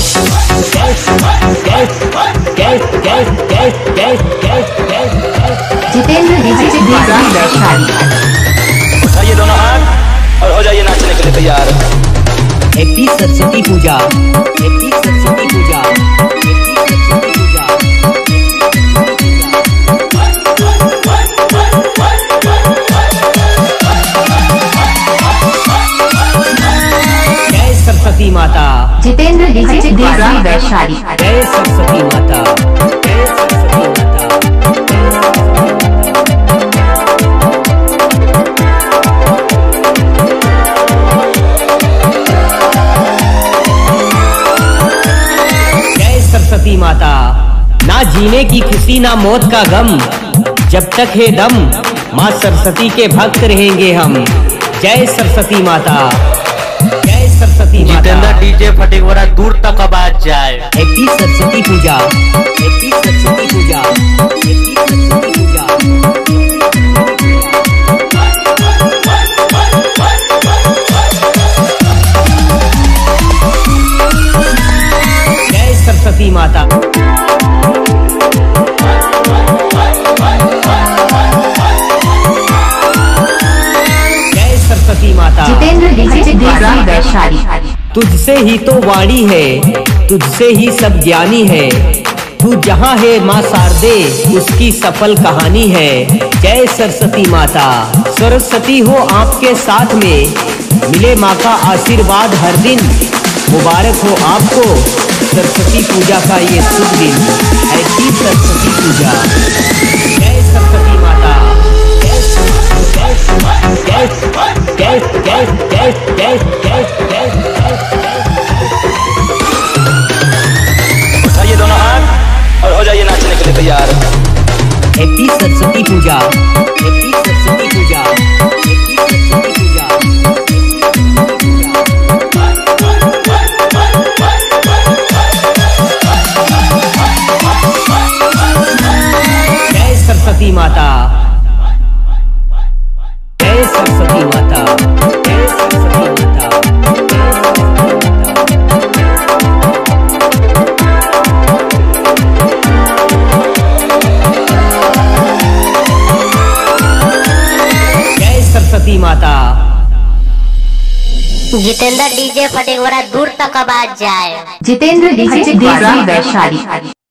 जितेंद्र वैशाली। उठाइए दोनों हाथ और हो जाइए नाचने के लिए तैयार। Happy Saraswati Puja, happy Saraswati Puja, happy Saraswati Puja. जय सरस्वती माता। जितेंद्र वैशाली। जय सरस्वती माता, जय सरस्वती माता। सरस्वती माता। ना जीने की खुशी ना मौत का गम, जब तक है दम माँ सरस्वती के भक्त रहेंगे हम। जय सरस्वती माता, जय सरस्वती माता। जितेंद्र डीजे फटेगा दूर तक आवाज जाए। Happy Saraswati Puja, happy Saraswati Puja, happy Saraswati Puja. जय सरस्वती माता। जय सरस्वती माता। जितेंद्र वैशाली। तुझसे ही तो वाणी है, तुझसे ही सब ज्ञानी है। तू जहाँ है माँ शारदे, उसकी सफल कहानी है। जय सरस्वती माता। सरस्वती हो आपके साथ में, मिले माँ का आशीर्वाद हर दिन। मुबारक हो आपको सरस्वती पूजा का ये शुभ दिन। हैप्पी सरस्वती पूजा। जय सरस्वती माता। जय जय जय जय जय जय जय जय जय। उठाइए दोनों हाथ और हो जाइए नाचने के लिए तैयार। Happy Saraswati Puja, happy Saraswati Puja, happy Saraswati Puja. जय सरस्वती माता। जय सरस्वती माता, जय सरस्वती माता। जय सरस्वती माता। जितेंद्र डीजे फटेगा दूर तक आवाज जाए। जितेंद्र वैशाली।